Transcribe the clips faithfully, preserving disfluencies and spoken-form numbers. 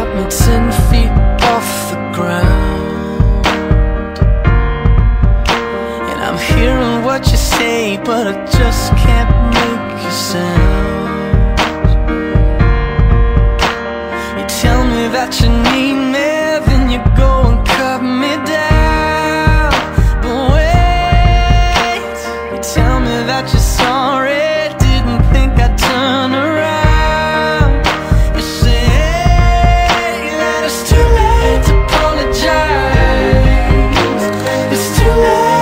got me ten feet off the ground. And I'm hearing what you say, but I just can't make a sound. You tell me that you need me, then you go and cut me down. But wait, you tell me that you're sorry, didn't think I'd turn around. You say that it's too late to apologize. It's too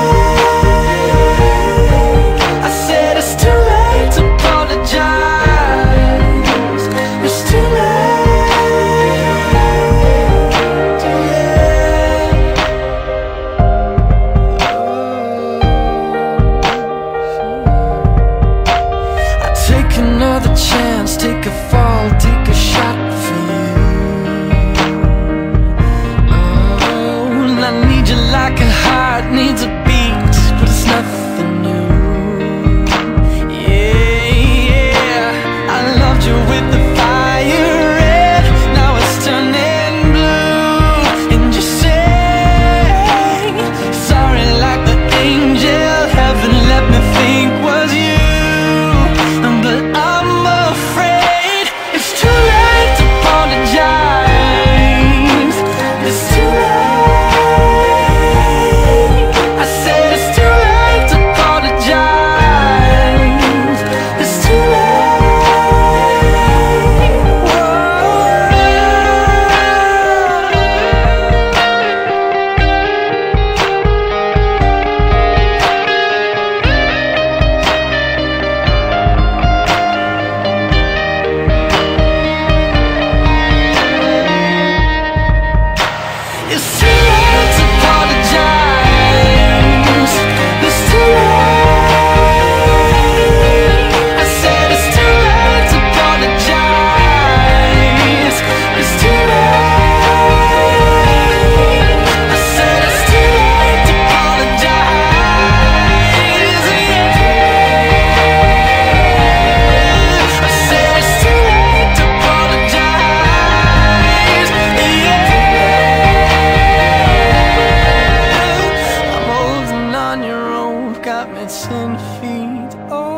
late. I said it's too late to apologize. It's too late. I take another chance, take a fall, take a shot for you. Oh, and I need you like a heart needs a beat, but it's nothing new. Yeah, yeah, I loved you with the fire red, now it's turning blue. And you say sorry like the angel heaven let me think was you. But I'm afraid it's too late to apologize. It's too late. I said it's too late to apologize. It's too late. It's too late to apologize. It's too late. I said it's too late to apologize. It's too late. I said it's too late to apologize. Yeah. I said it's too late to apologize. Yeah. I'm holding on your rope, got me ten feet off